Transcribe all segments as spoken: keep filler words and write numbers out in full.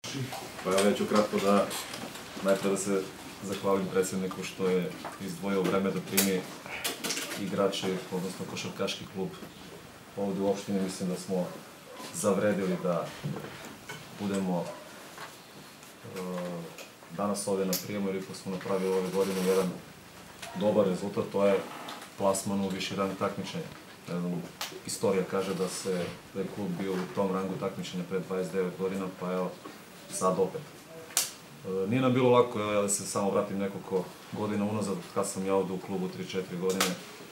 Pa ja ću kratko da najpre da se zahvalim predsjedniku što je izdvojio vreme da primi igrače, odnosno košarkaški klub ovdje u opštini. Mislim da smo zavredili da budemo danas ovdje na prijemu, jer ipak smo napravili ove godine jedan dobar rezultat, to je plasman u viši rang takmičenja. Istorija kaže da se da je klub bio u tom rangu takmičenja pre dvadeset devet godina, pa evo sad opet. Nije nam bilo lako, ja da se samo vratim nekoliko godina unazad, kad sam ja ovdje u klubu tri četiri godine.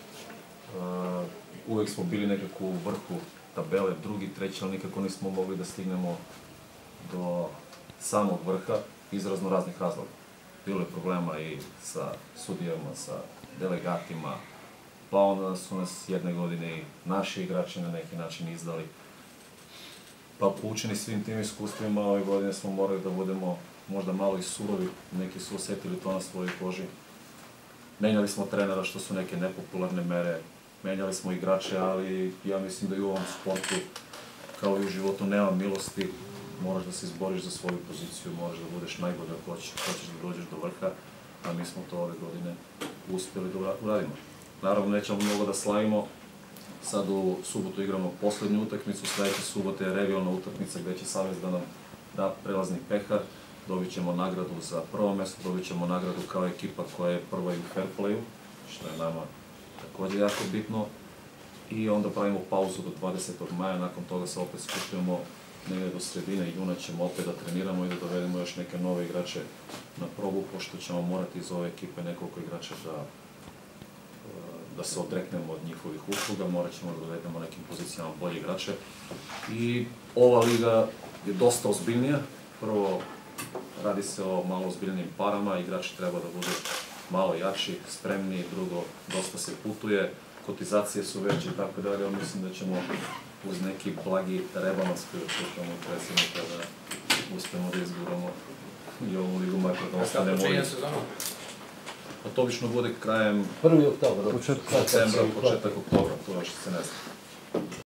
Uvijek smo bili nekako u vrhu tabele, drugi, treći, ali nikako nismo mogli da stignemo do samog vrha iz razno raznih razloga. Bilo je problema i sa sudijama, sa delegatima, pa onda su nas jedne godine i naši igrači na neki način izdali. Pa poučeni svim tim iskustvima, ove godine smo morali da budemo možda malo i surovi, neki su osjetili to na svojoj koži. Menjali smo trenera, što su neke nepopularne mere, menjali smo igrače, ali ja mislim da i u ovom sportu, kao i u životu, nema milosti. Moraš da se izboriš za svoju poziciju, moraš da budeš najbolji ako hoćeš, hoćeš da dođeš do vrha, a mi smo to ove godine uspjeli da uradimo. Naravno, nećemo mnogo da slavimo. Sad u subotu igramo poslednju utakmicu, sledeće subote je regionalna utakmica gde će Savez da nam da prelazni pehar. Dobit ćemo nagradu za prvo mesto, dobit ćemo nagradu kao ekipa koja je prva i u fair playu, što je nama također jako bitno. I onda pravimo pauzu do dvadesetog maja, nakon toga se opet skupljamo negdje do sredine juna, ćemo opet da treniramo i da dovedemo još neke nove igrače na probu, pošto ćemo morati iz ove ekipe nekoliko igrača da da se odreknemo od njihovih usluga, morat ćemo da dovedemo nekim pozicijama bolje igrače. I ova liga je dosta ozbiljnija. Prvo, radi se o malo ozbiljnijim parama, igrači treba da budu malo jači, spremniji, drugo, dosta se putuje, kotizacije su veće i tako dalje, ali mislim da ćemo uz neki blagi rebalans koji očekujemo od predsjednika da uspemo da izguramo i ovu ligu, makar da ostanemo. Počinje sezonu? Pa to obično bude krajem prvi oktobar, septembra, početak oktobra, to još se ne zna.